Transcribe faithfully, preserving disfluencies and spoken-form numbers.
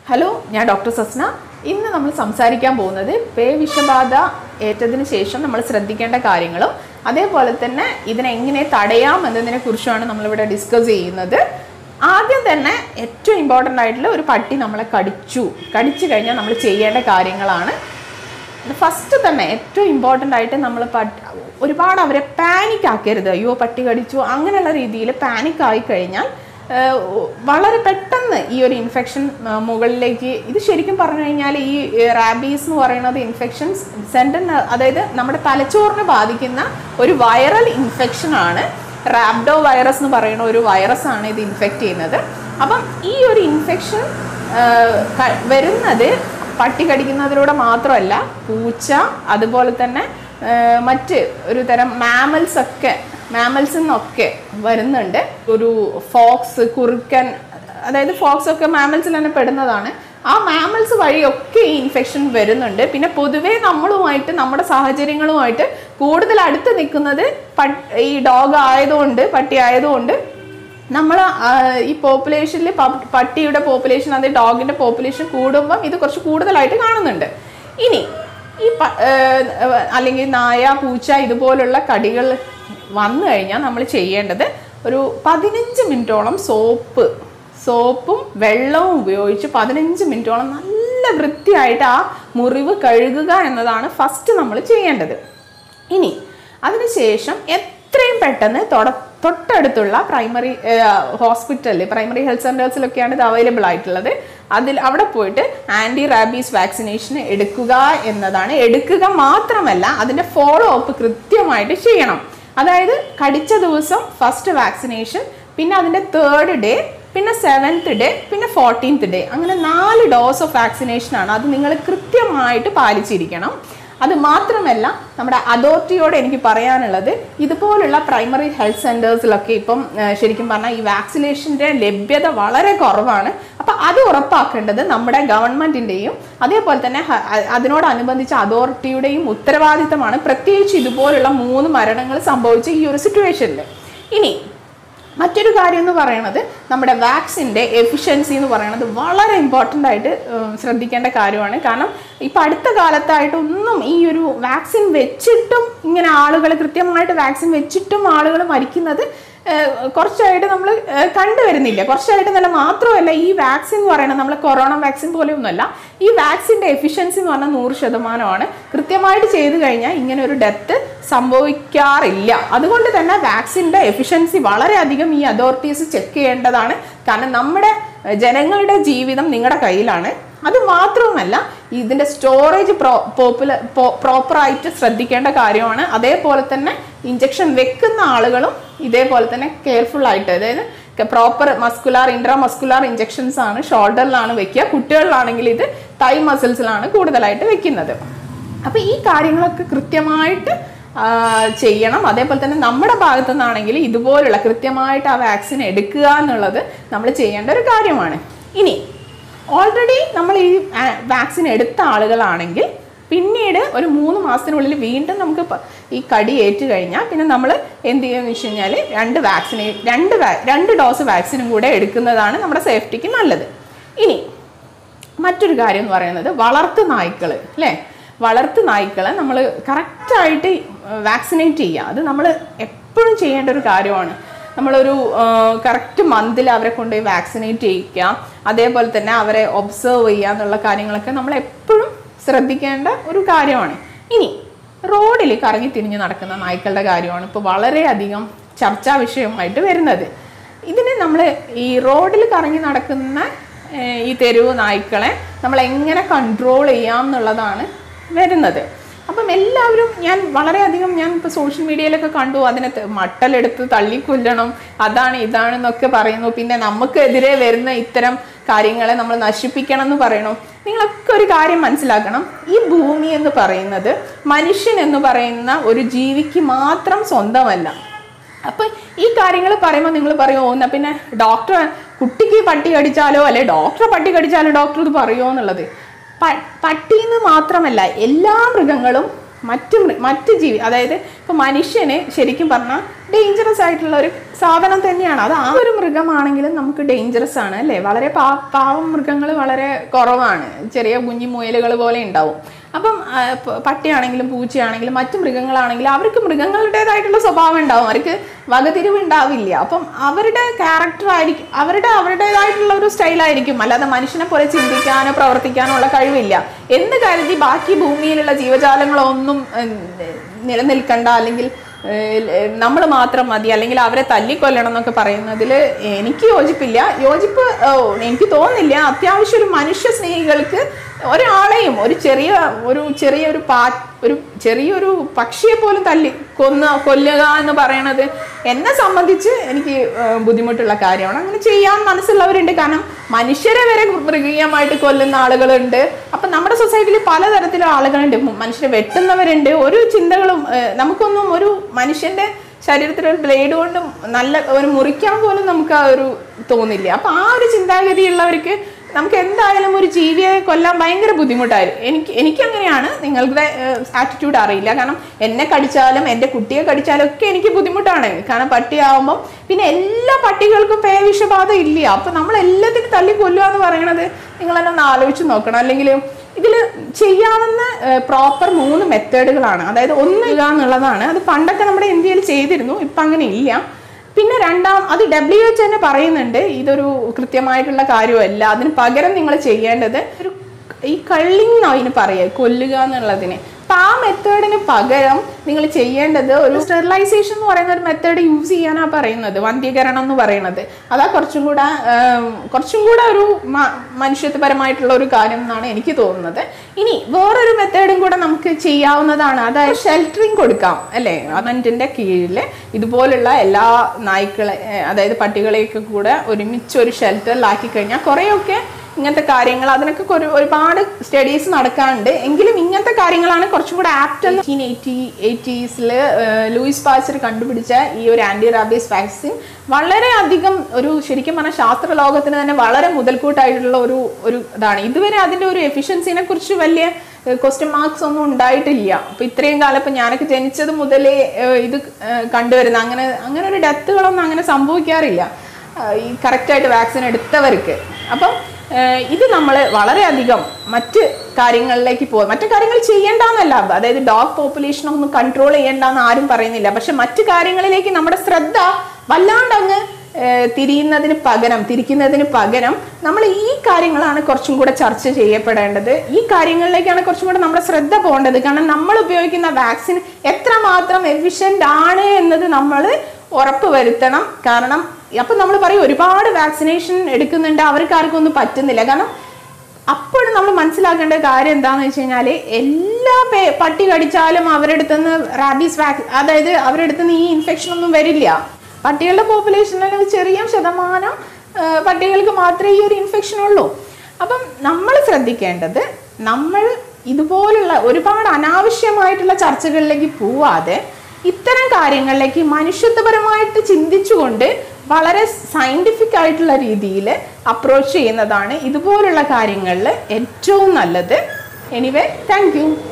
Hello, ഞാൻ doctor Sasna. ഇന്ന് നമ്മൾ സംസാരിക്കാൻ പോകുന്നത് പേവിഷബാധ ഏറ്റതിന് ശേഷം നമ്മൾ ശ്രദ്ധിക്കേണ്ട കാര്യങ്ങളും അതേപോലെ തന്നെ ഇതിനെങ്ങനെ തടയാം എന്നതിനെ കുറിച്ചാണ് നമ്മളിവിടെ ഡിസ്കസ് ചെയ്യുന്നത്. ആദ്യം തന്നെ ഏറ്റവും ഇമ്പോർട്ടൻ്റ് ആയിട്ടുള്ള ഒരു പട്ടി നമ്മളെ കടിച്ചു കടിച്ചു കഴിഞ്ഞാൽ നമ്മൾ ചെയ്യേണ്ട കാര്യങ്ങളാണ്. ഫസ്റ്റ് തന്നെ ഏറ്റവും ഇമ്പോർട്ടൻ്റ് ആയിട്ട് നമ്മൾ പട്ടി ഒരുപാട് അവരെ പാനിക് ആക്കരുത്. അയ്യോ പട്ടി കടിച്ചു അങ്ങനെയുള്ള രീതിയിൽ പാനിക് ആയി കഴിഞ്ഞാൽ വളരെ പെട്ടെന്ന് ഈ ഒരു ഇൻഫെക്ഷൻ മുകളിലേക്ക്, ഇത് ശരിക്കും പറഞ്ഞു കഴിഞ്ഞാൽ ഈ റാബീസ് എന്ന് പറയുന്നത് ഇൻഫെക്ഷൻസ് സെൻറ്റൻ, അതായത് നമ്മുടെ തലച്ചോറിനെ ബാധിക്കുന്ന ഒരു വൈറൽ ഇൻഫെക്ഷനാണ്. റാബ്ഡോ വൈറസ് എന്ന് പറയുന്ന ഒരു വൈറസ് ആണ് ഇത് ഇൻഫെക്റ്റ് ചെയ്യുന്നത്. അപ്പം ഈ ഒരു ഇൻഫെക്ഷൻ വരുന്നത് പട്ടി കടിക്കുന്നതിലൂടെ മാത്രമല്ല, പൂച്ച അതുപോലെ തന്നെ മറ്റ് ഒരു തരം മാമൽസ് ഒക്കെ മാമൽസിൽ നിന്നൊക്കെ വരുന്നുണ്ട്. ഒരു ഫോക്സ്, കുറുക്കൻ, അതായത് ഫോക്സ് ഒക്കെ മാമൽസിൽ തന്നെ പെടുന്നതാണ്. ആ മാമൽസ് വഴിയൊക്കെ ഈ ഇൻഫെക്ഷൻ വരുന്നുണ്ട്. പിന്നെ പൊതുവേ നമ്മളുമായിട്ട് നമ്മുടെ സാഹചര്യങ്ങളുമായിട്ട് കൂടുതൽ അടുത്ത് നിൽക്കുന്നത് ഈ ഡോഗ് ആയതുകൊണ്ട്, പട്ടി ആയതുകൊണ്ട് നമ്മൾ ഈ പോപ്പുലേഷനിൽ പട്ടിയുടെ പോപ്പുലേഷൻ, അതായത് ഡോഗിൻ്റെ പോപ്പുലേഷൻ കൂടുമ്പം ഇത് കുറച്ച് കൂടുതലായിട്ട് കാണുന്നുണ്ട്. ഇനി ഈ അല്ലെങ്കിൽ നായ, പൂച്ച ഇതുപോലുള്ള കടികൾ വന്നു കഴിഞ്ഞാൽ നമ്മൾ ചെയ്യേണ്ടത് ഒരു പതിനഞ്ച് മിനിറ്റോളം സോപ്പ് സോപ്പും വെള്ളവും ഉപയോഗിച്ച് പതിനഞ്ച് മിനിറ്റോളം നല്ല വൃത്തിയായിട്ട് ആ മുറിവ് കഴുകുക എന്നതാണ് ഫസ്റ്റ് നമ്മൾ ചെയ്യേണ്ടത്. ഇനി അതിനുശേഷം എത്രയും പെട്ടെന്ന് തൊട്ടടുത്തുള്ള പ്രൈമറി ഹോസ്പിറ്റലിൽ, പ്രൈമറി ഹെൽത്ത് സെൻറ്റേഴ്സിലൊക്കെയാണ് ഇത് അവൈലബിൾ ആയിട്ടുള്ളത്. അതിൽ അവിടെ പോയിട്ട് ആൻറ്റി റാബീസ് വാക്സിനേഷൻ എടുക്കുക എന്നതാണ്. എടുക്കുക മാത്രമല്ല, അതിൻ്റെ ഫോളോ അപ്പ് കൃത്യമായിട്ട് ചെയ്യണം. അതായത് കടിച്ച ദിവസം ഫസ്റ്റ് വാക്സിനേഷൻ, പിന്നെ അതിൻ്റെ തേർഡ് ഡേ, പിന്നെ സെവൻത്ത് ഡേ, പിന്നെ ഫോർട്ടീൻത്ത് ഡേ, അങ്ങനെ നാല് ഡോസ് ഓഫ് വാക്സിനേഷനാണ്. അത് നിങ്ങൾ കൃത്യമായിട്ട് പാലിച്ചിരിക്കണം. അത് മാത്രമല്ല, നമ്മുടെ അതോറിറ്റിയോട് എനിക്ക് പറയാനുള്ളത്, ഇതുപോലുള്ള പ്രൈമറി ഹെൽത്ത് സെൻറ്റേഴ്സിലൊക്കെ ഇപ്പം ശരിക്കും പറഞ്ഞാൽ ഈ വാക്സിനേഷൻ്റെ ലഭ്യത വളരെ കുറവാണ്. അപ്പം അത് ഉറപ്പാക്കേണ്ടത് നമ്മുടെ ഗവൺമെൻറ്റിൻ്റെയും അതേപോലെ തന്നെ അതിനോടനുബന്ധിച്ച അതോറിറ്റിയുടെയും ഉത്തരവാദിത്തമാണ്, പ്രത്യേകിച്ച് ഇതുപോലുള്ള മൂന്ന് മരണങ്ങൾ സംഭവിച്ച ഈ ഒരു സിറ്റുവേഷനിൽ. ഇനി മറ്റൊരു കാര്യം എന്ന് പറയുന്നത്, നമ്മുടെ വാക്സിൻ്റെ എഫിഷ്യൻസി എന്ന് പറയുന്നത് വളരെ ഇമ്പോർട്ടൻ്റ് ആയിട്ട് ശ്രദ്ധിക്കേണ്ട കാര്യമാണ്. കാരണം ഇപ്പം അടുത്ത കാലത്തായിട്ടൊന്നും ഈ ഒരു വാക്സിൻ വെച്ചിട്ടും ഇങ്ങനെ ആളുകൾ കൃത്യമായിട്ട് വാക്സിൻ വെച്ചിട്ടും ആളുകൾ മരിക്കുന്നത് കുറച്ചായിട്ട് നമ്മൾ കണ്ടുവരുന്നില്ല. കുറച്ചായിട്ട് നല്ല മാത്രമല്ല, ഈ വാക്സിൻ എന്ന് പറയുന്നത് നമ്മൾ കൊറോണ വാക്സിൻ പോലെയൊന്നുമല്ല. ഈ വാക്സിൻ്റെ എഫിഷ്യൻസി എന്ന് പറഞ്ഞാൽ നൂറ് ശതമാനമാണ്. കൃത്യമായിട്ട് ചെയ്തു കഴിഞ്ഞാൽ ഇങ്ങനെ ഒരു ഡെത്ത് സംഭവിക്കാറില്ല. അതുകൊണ്ട് തന്നെ വാക്സിൻ്റെ എഫിഷ്യൻസി വളരെയധികം ഈ അതോറിറ്റീസ് ചെക്ക് ചെയ്യേണ്ടതാണ്. കാരണം നമ്മുടെ ജനങ്ങളുടെ ജീവിതം നിങ്ങളുടെ കയ്യിലാണ്. അത് മാത്രവുമല്ല, ഇതിൻ്റെ സ്റ്റോറേജ് പ്രോ പോപ്പുലർ പ്രോപ്പറായിട്ട് ശ്രദ്ധിക്കേണ്ട കാര്യമാണ്. അതേപോലെ തന്നെ ഇഞ്ചക്ഷൻ വെക്കുന്ന ആളുകളും ഇതേപോലെ തന്നെ കെയർഫുൾ ആയിട്ട്, അതായത് proper muscular intra muscular injections ആണ് ഷോൾഡറിലാണ് വെക്കുക. കുട്ടികളിലാണെങ്കിൽ ഇത് തൈ മസിൽസിലാണ് കൂടുതലായിട്ട് വെക്കുന്നത്. അപ്പോൾ ഈ കാര്യങ്ങളൊക്കെ കൃത്യമായിട്ട് ചെയ്യണം. അതേപോലെ തന്നെ നമ്മുടെ ഭാഗത്തു നിന്നാണെങ്കിൽ ഇതുപോലുള്ള കൃത്യമായിട്ട് ആ വാക്സിൻ എടുക്കുക എന്നുള്ളത് നമ്മൾ ചെയ്യേണ്ട ഒരു കാര്യമാണ്. ഇനി ഓൾറെഡി നമ്മൾ ഈ വാക്സിൻ എടുത്ത ആളുകളാണെങ്കിൽ പിന്നീട് ഒരു മൂന്ന് മാസത്തിനുള്ളിൽ വീണ്ടും നമുക്ക് ഈ കടി ഏറ്റു കഴിഞ്ഞാൽ പിന്നെ നമ്മൾ എന്ത് ചെയ്യുമെന്ന് വെച്ച് കഴിഞ്ഞാൽ രണ്ട് വാക്സിനേ രണ്ട് രണ്ട് ഡോസ് വാക്സിനും കൂടെ എടുക്കുന്നതാണ് നമ്മുടെ സേഫ്റ്റിക്ക് നല്ലത്. ഇനി മറ്റൊരു കാര്യം എന്ന് പറയുന്നത്, വളർത്തു നായ്ക്കൾ അല്ലേ, വളർത്തു നായ്ക്കളെ നമ്മൾ കറക്റ്റായിട്ട് വാക്സിനേറ്റ് ചെയ്യുക. അത് നമ്മൾ എപ്പോഴും ചെയ്യേണ്ട ഒരു കാര്യമാണ്. നമ്മളൊരു കറക്റ്റ് മന്തിൽ അവരെ കൊണ്ടുപോയി വാക്സിനേറ്റ് ചെയ്യിക്കുക, അതേപോലെ തന്നെ അവരെ ഒബ്സർവ് ചെയ്യുക എന്നുള്ള കാര്യങ്ങളൊക്കെ നമ്മൾ എപ്പോഴും ശ്രദ്ധിക്കേണ്ട ഒരു കാര്യമാണ്. ഇനി റോഡിൽ കറങ്ങി തിരിഞ്ഞ് നടക്കുന്ന നായ്ക്കളുടെ കാര്യമാണ് ഇപ്പോൾ വളരെയധികം ചർച്ചാ വിഷയമായിട്ട് വരുന്നത്. ഇതിന് നമ്മൾ ഈ റോഡിൽ കറങ്ങി നടക്കുന്ന ഈ തെരുവ് നായ്ക്കളെ നമ്മൾ എങ്ങനെ കൺട്രോൾ ചെയ്യാം എന്നുള്ളതാണ് വരുന്നത്. അപ്പം എല്ലാവരും, ഞാൻ വളരെയധികം ഞാൻ ഇപ്പോൾ സോഷ്യൽ മീഡിയയിലൊക്കെ കണ്ടു, അതിനെ മട്ടലെടുത്ത് തള്ളിക്കൊല്ലണം, അതാണ് ഇതാണെന്നൊക്കെ പറയുന്നു. പിന്നെ നമുക്കെതിരെ വരുന്ന ഇത്തരം കാര്യങ്ങളെ നമ്മൾ നശിപ്പിക്കണം എന്ന് പറയണം. നിങ്ങളൊക്കെ ഒരു കാര്യം മനസ്സിലാക്കണം, ഈ ഭൂമി എന്ന് പറയുന്നത് മനുഷ്യൻ എന്ന് പറയുന്ന ഒരു ജീവിക്ക് മാത്രം സ്വന്തമല്ല. അപ്പം ഈ കാര്യങ്ങൾ പറയുമ്പോൾ നിങ്ങൾ പറയുമോ, എന്നാൽ പിന്നെ ഡോക്ടർ കുട്ടിക്ക് പട്ടി കടിച്ചാലോ അല്ലെ ഡോക്ടറെ പട്ടി കടിച്ചാലോ ഡോക്ടർ ഇത് പറയുമോ എന്നുള്ളത്. പട്ടിന്ന് മാത്രമല്ല, എല്ലാ മൃഗങ്ങളും മറ്റ് മറ്റ് ജീവി, അതായത് ഇപ്പോൾ മനുഷ്യന് ശരിക്കും പറഞ്ഞാൽ ഡേഞ്ചറസ് ആയിട്ടുള്ള ഒരു സാധനം തന്നെയാണ്. അത് ആ ഒരു മൃഗമാണെങ്കിലും നമുക്ക് ഡേഞ്ചറസ് ആണ് അല്ലേ. വളരെ പാ പാവം മൃഗങ്ങൾ വളരെ കുറവാണ്, ചെറിയ കുഞ്ഞി മുയലുകൾ പോലെ ഉണ്ടാവും. അപ്പം പട്ടിയാണെങ്കിലും പൂച്ചയാണെങ്കിലും മറ്റു മൃഗങ്ങളാണെങ്കിലും അവർക്ക് മൃഗങ്ങളുടേതായിട്ടുള്ള സ്വഭാവം ഉണ്ടാവും, അവർക്ക് വകതിരിവ് ഉണ്ടാവില്ല. അപ്പം അവരുടെ ക്യാരക്ടർ ആയിരിക്കും, അവരുടെ അവരുടേതായിട്ടുള്ള ഒരു സ്റ്റൈലായിരിക്കും. അല്ലാതെ മനുഷ്യനെ പോലെ ചിന്തിക്കാനോ പ്രവർത്തിക്കാനോ ഉള്ള കഴിവില്ല എന്ന് കരുതി ബാക്കി ഭൂമിയിലുള്ള ജീവജാലങ്ങളൊന്നും നിലനിൽക്കണ്ട, അല്ലെങ്കിൽ നമ്മൾ മാത്രം മതി, അല്ലെങ്കിൽ അവരെ തല്ലിക്കൊല്ലണം എന്നൊക്കെ പറയുന്നതിൽ എനിക്ക് യോജിപ്പില്ല. യോജിപ്പ് എനിക്ക് തോന്നുന്നില്ല. അത്യാവശ്യം ഒരു മനുഷ്യ സ്നേഹികൾക്ക് ഒരാളെയും, ഒരു ചെറിയ ഒരു ചെറിയൊരു പാ ഒരു ചെറിയൊരു പക്ഷിയെ പോലും തല്ലി കൊന്ന് കൊല്ലുക എന്ന് പറയണത് എന്നെ സംബന്ധിച്ച് എനിക്ക് ബുദ്ധിമുട്ടുള്ള കാര്യമാണ്. അങ്ങനെ ചെയ്യാൻ മനസ്സുള്ളവരുണ്ട്. കാരണം മനുഷ്യരെ വരെ മൃഗീയമായിട്ട് കൊല്ലുന്ന ആളുകളുണ്ട്. അപ്പം നമ്മുടെ സൊസൈറ്റിയിൽ പലതരത്തിലുള്ള ആളുകളുണ്ട്. മനുഷ്യരെ വെട്ടുന്നവരുണ്ട്. ഒരു ചിന്തകളും നമുക്കൊന്നും ഒരു മനുഷ്യന്റെ ശരീരത്തിൽ ഒരു ബ്ലേഡ് കൊണ്ട് നല്ല ഒരു മുറിക്കാൻ പോലും നമുക്ക് ആ ഒരു തോന്നില്ല. അപ്പം ആ ഒരു ചിന്താഗതിയുള്ളവർക്ക് നമുക്ക് എന്തായാലും ഒരു ജീവിയെ കൊല്ലാൻ ഭയങ്കര ബുദ്ധിമുട്ടായിരുന്നു. എനിക്ക് എനിക്കങ്ങനെയാണ്. നിങ്ങളുടെ ആറ്റിറ്റ്യൂഡ് അറിയില്ല. കാരണം എന്നെ കടിച്ചാലും എൻ്റെ കുട്ടിയെ കടിച്ചാലും ഒക്കെ എനിക്ക് ബുദ്ധിമുട്ടാണ്. കാരണം പട്ടിയാവുമ്പം പിന്നെ എല്ലാ പട്ടികൾക്കും പേവിഷബാധ ഇല്ല. അപ്പം നമ്മൾ എല്ലാത്തിനും തല്ലി കൊല്ലുക എന്ന് പറയണത് നിങ്ങളെന്നെ ഒന്ന് ആലോചിച്ച് നോക്കണം. അല്ലെങ്കിൽ ഇതിൽ ചെയ്യാവുന്ന പ്രോപ്പർ മൂന്ന് മെത്തേഡുകളാണ്. അതായത് ഒന്ന് എന്നുള്ളതാണ്. അത് പണ്ടൊക്കെ നമ്മുടെ ഇന്ത്യയിൽ ചെയ്തിരുന്നു, ഇപ്പം അങ്ങനെ ഇല്ല. പിന്നെ രണ്ടാം, അത് ഡബ്ല്യു എച്ച് തന്നെ പറയുന്നുണ്ട്, ഇതൊരു കൃത്യമായിട്ടുള്ള കാര്യമല്ല. അതിന് പകരം നിങ്ങൾ ചെയ്യേണ്ടത് ഒരു ഈ കള്ളിങ് അതിന് പറയുക, കൊല്ലുക എന്നുള്ളതിന്. അപ്പം ആ മെത്തേഡിന് പകരം നിങ്ങൾ ചെയ്യേണ്ടത് ഒരു സ്റ്റെറിലൈസേഷൻ എന്ന് പറയുന്ന ഒരു മെത്തേഡ് യൂസ് ചെയ്യാനാണ് പറയുന്നത്, വന്ധ്യീകരണം എന്ന് പറയുന്നത്. അതാ കുറച്ചും കൂടെ കുറച്ചും കൂടെ ഒരു മനുഷ്യത്വപരമായിട്ടുള്ള ഒരു കാര്യം എന്നാണ് എനിക്ക് തോന്നുന്നത്. ഇനി വേറൊരു മെത്തേഡും കൂടെ നമുക്ക് ചെയ്യാവുന്നതാണ്. അതായത് ഷെൽട്ടറിങ് കൊടുക്കാം അല്ലേ. ഗവൺമെന്റിന്റെ കീഴിൽ ഇതുപോലുള്ള എല്ലാ നായ്ക്കളെ, അതായത് പട്ടികളെയൊക്കെ കൂടെ ഒരുമിച്ച് ഒരു ഷെൽട്ടറിലാക്കി കഴിഞ്ഞാൽ കുറേയൊക്കെ ഇങ്ങനത്തെ കാര്യങ്ങൾ, അതിനൊക്കെ ഒരു ഒരുപാട് സ്റ്റഡീസ് നടക്കാറുണ്ട്. എങ്കിലും ഇങ്ങനത്തെ കാര്യങ്ങളാണ് കുറച്ചും കൂടെ ആപ്റ്റ്. നയൻറ്റീൻ എയ്റ്റി എയ്റ്റീസിൽ ലൂയിസ് പാസ്റ്റർ കണ്ടുപിടിച്ച ഈ ഒരു ആന്റി റാബീസ് വാക്സിൻ വളരെ അധികം ഒരു ശരിക്കും പറഞ്ഞാൽ ശാസ്ത്ര ലോകത്തിന് തന്നെ വളരെ മുതൽക്കൂട്ടായിട്ടുള്ള ഒരു ഒരു ഇതാണ്. ഇതുവരെ അതിൻ്റെ ഒരു എഫിഷ്യൻസിനെ കുറിച്ച് വലിയ ക്വസ്റ്റ്യൻ മാർക്സ് ഒന്നും ഉണ്ടായിട്ടില്ല. അപ്പം ഇത്രയും കാലം ഇപ്പം ഞാനൊക്കെ ജനിച്ചത് മുതലേ ഇത് കണ്ടുവരുന്ന അങ്ങനെ അങ്ങനെ ഒരു ഡെത്തുകളൊന്നും അങ്ങനെ സംഭവിക്കാറില്ല ഈ കറക്റ്റായിട്ട് വാക്സിൻ എടുത്തവർക്ക്. അപ്പം ഇത് നമ്മൾ വളരെയധികം മറ്റ് കാര്യങ്ങളിലേക്ക് പോകും. മറ്റു കാര്യങ്ങൾ ചെയ്യേണ്ടെന്നല്ല, അതായത് ഡോഗ് പോപ്പുലേഷനൊന്നും കൺട്രോൾ ചെയ്യേണ്ടെന്ന് ആരും പറയുന്നില്ല. പക്ഷെ മറ്റു കാര്യങ്ങളിലേക്ക് നമ്മുടെ ശ്രദ്ധ വല്ലാണ്ടങ്ങ് തിരിയുന്നതിന് പകരം തിരിക്കുന്നതിന് പകരം നമ്മൾ ഈ കാര്യങ്ങളാണ് കുറച്ചും കൂടെ ചർച്ച ചെയ്യപ്പെടേണ്ടത്. ഈ കാര്യങ്ങളിലേക്കാണ് കുറച്ചും കൂടെ നമ്മുടെ ശ്രദ്ധ പോകേണ്ടത്. കാരണം നമ്മൾ ഉപയോഗിക്കുന്ന വാക്സിൻ എത്രമാത്രം എഫിഷ്യൻ്റ് ആണ് എന്നത് നമ്മൾ ഉറപ്പ് വരുത്തണം. കാരണം അപ്പം നമ്മൾ പറയും ഒരുപാട് വാക്സിനേഷൻ എടുക്കുന്നുണ്ട്, അവർക്ക് ആർക്കും ഒന്നും പറ്റുന്നില്ല. കാരണം അപ്പോഴും നമ്മൾ മനസ്സിലാക്കേണ്ട കാര്യം എന്താണെന്ന് വെച്ച് കഴിഞ്ഞാൽ എല്ലാ പേ പട്ടി കടിച്ചാലും അവരുടെ അടുത്തുനിന്ന് റാബീസ് വാക്സിൻ, അതായത് അവരുടെ അടുത്തുനിന്ന് ഈ ഇൻഫെക്ഷൻ ഒന്നും വരില്ല. പട്ടികളുടെ പോപ്പുലേഷനിൽ ചെറിയ ശതമാനം പട്ടികൾക്ക് മാത്രമേ ഈ ഒരു ഇൻഫെക്ഷൻ ഉള്ളൂ. അപ്പം നമ്മൾ ശ്രദ്ധിക്കേണ്ടത്, നമ്മൾ ഇതുപോലുള്ള ഒരുപാട് അനാവശ്യമായിട്ടുള്ള ചർച്ചകളിലേക്ക് പോവാതെ ഇത്തരം കാര്യങ്ങളിലേക്ക് മനുഷ്യത്വപരമായിട്ട് ചിന്തിച്ചുകൊണ്ട് വളരെ സയൻറ്റിഫിക് ആയിട്ടുള്ള രീതിയിൽ അപ്രോച്ച് ചെയ്യുന്നതാണ് ഇതുപോലുള്ള കാര്യങ്ങളിൽ ഏറ്റവും നല്ലത്. Anyway, thank U.